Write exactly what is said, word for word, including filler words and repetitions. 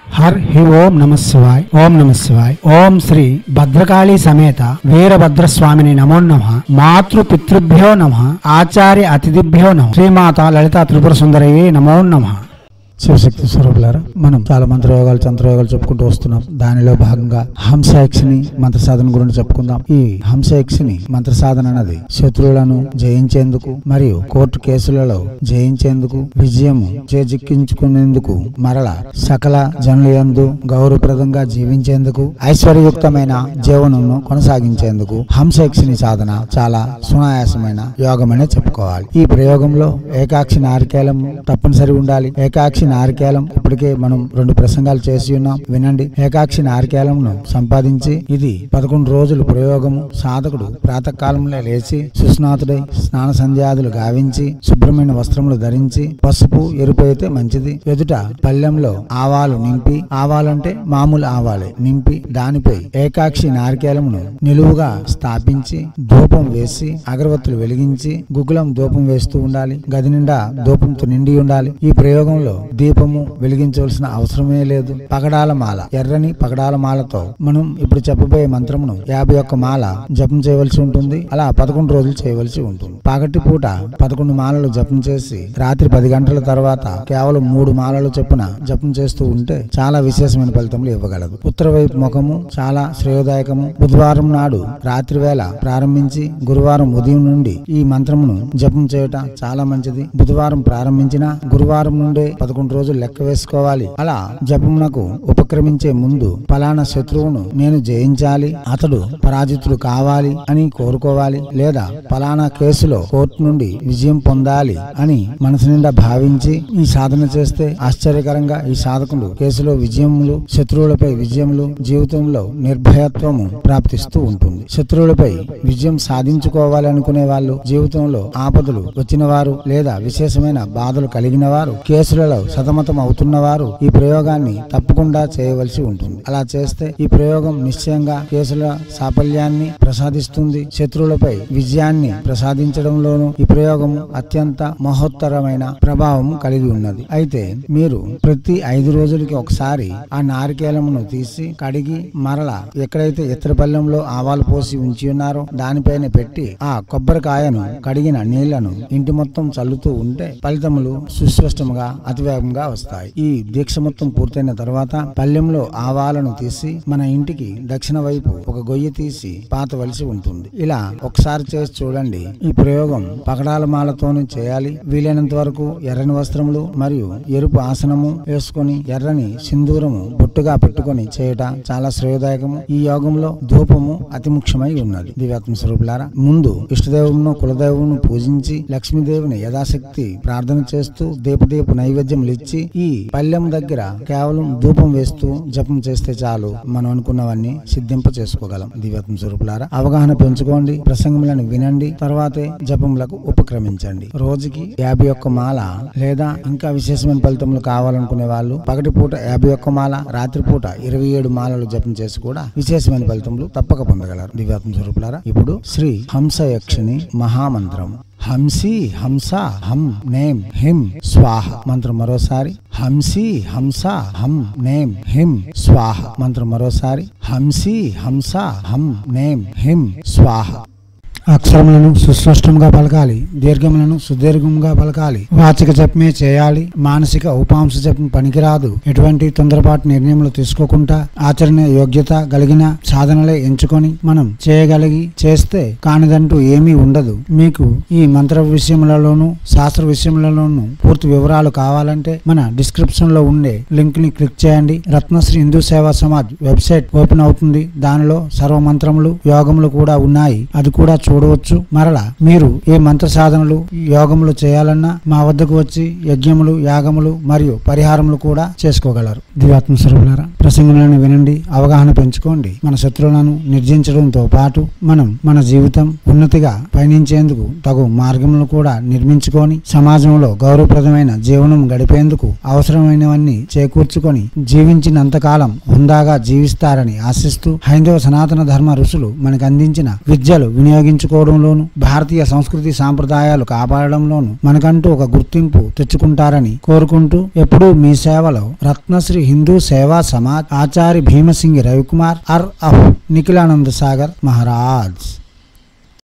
हर ही ओम नमः शिवाय ओम नमः शिवाय ओम श्री भद्रकाली समेत वीरभद्र स्वामिनि नमो नमः मातृ पितृभ्यो नमः आचार्य अतिथिभ्यो नमः श्रीमाता ललिता त्रिपुर सुंदरये नमो नमः। శివశక్తి స్వరూపులారా, మనం చాలా మంత్రయోగాలు తంత్రయోగాలు చెప్పుకుంటూ వస్తున్నాం. దానిలో భాగంగా హంసయక్షిని మంత్ర సాధన గురించి చెప్పుకుందాం. ఈ హంసయక్షిని మంత్ర సాధన అన్నది శత్రువులను జయించేందుకు మరియు కోర్టు కేసులలో జయించేందుకు, విజయము చేజిక్కించుకునేందుకు, మరల సకల జనులందు గౌరవప్రదంగా జీవించేందుకు, ఐశ్వర్యయుక్తమైన జీవనమును కొనసాగించేందుకు హంసయక్షిని సాధన చాలా సునాయాసమైన యోగమనే చెప్పుకోవాలి. ఈ ప్రయోగంలో ఏకాక్షి నారికేలం తప్పనిసరి ఉండాలి. ఏకాక్షి నారికేలం ఇప్పటికే మనం రెండు ప్రసంగాలు చేసి ఉన్నాం, వినండి. ఏకాక్షి నారికేలంను సంపాదించి ఇది పదకొండు రోజులు ప్రయోగము. సాధకుడు ప్రాతకాలంలో లేచి సుస్నాతుడై స్నాన సంధ్యాదులు గావించి శుభ్రమైన వస్త్రములు ధరించి, పసుపు ఎరుపు అయితే మంచిది, ఎదుట పళ్ళెంలో ఆవాలు నింపి, ఆవాలంటే మామూలు ఆవాలే నింపి, దానిపై ఏకాక్షి నారికేలమును నిలువుగా స్థాపించి ధూపం వేసి అగరవత్తులు వెలిగించి గుగ్గులం ధూపం వేస్తూ ఉండాలి. గది నిండా ధూపంతో నిండి ఉండాలి. ఈ ప్రయోగంలో దీపము వెలిగించవలసిన అవసరమే లేదు. పగడాల మాల, ఎర్రని పగడాల మాలతో మనం ఇప్పుడు చెప్పబోయే మంత్రమును యాభై ఒక్క మాల జపం చేయవలసి ఉంటుంది. అలా పదకొండు రోజులు చేయవలసి ఉంటుంది. పగటి పూట పదకొండు మాలలు జపం చేసి రాత్రి పది గంటల తర్వాత కేవలం మూడు మాలలు చొప్పున జపం చేస్తూ ఉంటే చాలా విశేషమైన ఫలితములు ఇవ్వగలదు. ఉత్తర వైపు ముఖము చాలా శ్రేయోదాయకము. బుధవారం నాడు రాత్రి వేళ ప్రారంభించి గురువారం ఉదయం నుండి ఈ మంత్రమును జపం చేయటం చాలా మంచిది. బుధవారం ప్రారంభించిన గురువారం నుండే పదకొండు రోజులు లెక్క వేసుకోవాలి. అలా జపమునకు ఉపక్రమించే ముందు ఫలానా శత్రువును నేను జయించాలి, అతడు పరాజితుడు కావాలి అని కోరుకోవాలి. లేదా ఫలానా కేసులో కోర్టు నుండి విజయం పొందాలి అని మనసు నిండా భావించి ఈ సాధన చేస్తే ఆశ్చర్యకరంగా ఈ సాధకుడు కేసులో విజయములు, శత్రువులపై విజయములు, జీవితంలో నిర్భయత్వము ప్రాప్తిస్తూ ఉంటుంది. శత్రువులపై విజయం సాధించుకోవాలి అనుకునే వాళ్ళు, జీవితంలో ఆపదలు వచ్చిన వారు లేదా విశేషమైన బాధలు కలిగిన వారు, కేసులలో సతమతం అవుతున్న వారు ఈ ప్రయోగాన్ని తప్పకుండా చేయవలసి ఉంటుంది. అలా చేస్తే ఈ ప్రయోగం నిశ్చయంగా కేసుల సాఫల్యాన్ని ప్రసాదిస్తుంది. శత్రువులపై విజయాన్ని ప్రసాదించడంలోనూ ఈ ప్రయోగం అత్యంత మహోత్తరమైన ప్రభావం కలిగి ఉన్నది. అయితే మీరు ప్రతి ఐదు రోజులకి ఒకసారి ఆ నారికేలమును తీసి కడిగి మరల ఎక్కడైతే ఇతర పళ్ళెంలో ఆవాలు పోసి ఉంచి ఉన్నారో దానిపైన పెట్టి ఆ కొబ్బరికాయను కడిగిన నీళ్లను ఇంటి మొత్తం చల్లుతూ ఉంటే ఫలితములు సుస్పష్టముగా అతివేగంగా వస్తాయి. ఈ దీక్ష మొత్తం పూర్తయిన తర్వాత పళ్ళెంలో ఆవాలను తీసి మన ఇంటికి దక్షిణ వైపు ఒక గొయ్యి తీసి పాతవలసి ఉంటుంది. ఇలా ఒకసారి చేసి చూడండి. ఈ ప్రయోగం పగడాల మాలతోనే చేయాలి. వీలైనంత వరకు ఎర్రని వస్త్రములు మరియు ఎరుపు ఆసనము వేసుకొని ఎర్రని సింధూరము బొట్టుగా పెట్టుకొని చేయటం చాలా శ్రేయోదాయకము. ఈ యోగంలో ధూపము అతి ముఖ్యమై ఉన్నది. దివ్యాత్మ స్వరూపులారా, ముందు ఇష్టదేవును కులదేవును పూజించి లక్ష్మీదేవిని యథాశక్తి ప్రార్థన చేస్తూ దీపదీపు నైవేద్యములు ఇచ్చి ఈ పళ్ళెం దగ్గర కేవలం ధూపం వేస్తూ జపం చేస్తే చాలు మనం అనుకున్నవన్నీ సిద్ధింప చేసుకోగలం. దివ్యాత్మ స్వరూపులారా, అవగాహన పెంచుకోండి, ప్రసంగములను వినండి, తర్వాతే జపములకు ఉపక్రమించండి. రోజుకి యాభై ఒక్క మాల లేదా ఇంకా విశేషమైన ఫలితములు కావాలనుకునే వాళ్ళు పగటి పూట యాభై ఒక్క మాల, రాత్రి పూట ఇరవై ఏడు మాలలు జపం చేసి కూడా విశేషమైన ఫలితములు తప్పక పొందగలరు. దివ్యాత్మ స్వరూపులారా, ఇప్పుడు శ్రీ హంసయక్షిని మహామంత్రం. హంసి హంస హం నేం హిం స్వాహ మంత్రం మరోసారి. హంసి హంస హం నేం హిం స్వాహ మంత్రం మరోసారి. హంసి హంస హం నేం హిం స్వాహ. అక్షరములను సుస్పష్టంగా పలకాలి, దీర్ఘములను సుదీర్ఘంగా పలకాలి. వాచిక జపమే చేయాలి, మానసిక ఉపాంశ జపం పనికిరాదు. ఎటువంటి తొందరపాటు నిర్ణయములు తీసుకోకుండా ఆచరణ యోగ్యత కలిగిన సాధనలే ఎంచుకొని మనం చేయగలిగి చేస్తే కానిదంటూ ఏమీ ఉండదు. మీకు ఈ మంత్ర విషయములలోనూ శాస్త్ర విషయములలోనూ పూర్తి వివరాలు కావాలంటే మన డిస్క్రిప్షన్ లో ఉండే లింక్ ని క్లిక్ చేయండి. రత్నశ్రీ హిందూ సేవా సమాజ్ వెబ్సైట్ ఓపెన్ అవుతుంది. దానిలో సర్వ మంత్రములు యోగములు కూడా ఉన్నాయి, అది కూడా చూడవచ్చు. మరలా మీరు ఏ మంత్ర సాధనలు యోగములు చేయాలన్నా మా వద్దకు వచ్చి యజ్ఞములు, యాగములు మరియు పరిహారములు కూడా చేసుకోగలరు. దివ్యాత్మ స్వరూపులారా, ప్రసంగములను వినండి, అవగాహన పెంచుకోండి. మన శత్రువులను నిర్జించడంతో పాటు మనం మన జీవితం ఉన్నతిగా పయనించేందుకు తగు మార్గములను కూడా నిర్మించుకొని సమాజంలో గౌరవప్రదమైన జీవనం గడిపేందుకు అవసరమైనవన్నీ చేకూర్చుకొని జీవించినంతకాలం హుందాగా జీవిస్తారని ఆశిస్తూ హైందవ సనాతన ధర్మ ఋషులు మనకు అందించిన విద్యలు వినియోగించుకోవడంలోను భారతీయ సంస్కృతి సాంప్రదాయాలు కాపాడడంలోను మనకంటూ ఒక గుర్తింపు తెచ్చుకుంటారని కోరుకుంటూ ఎప్పుడూ మీ సేవలో రత్నశ్రీ హిందూ సేవా సమాజ్ ఆచార్య భీమసింగి రవికుమార్ అర్ అఫ్ నిఖిలానంద సాగర్ మహారాజ్.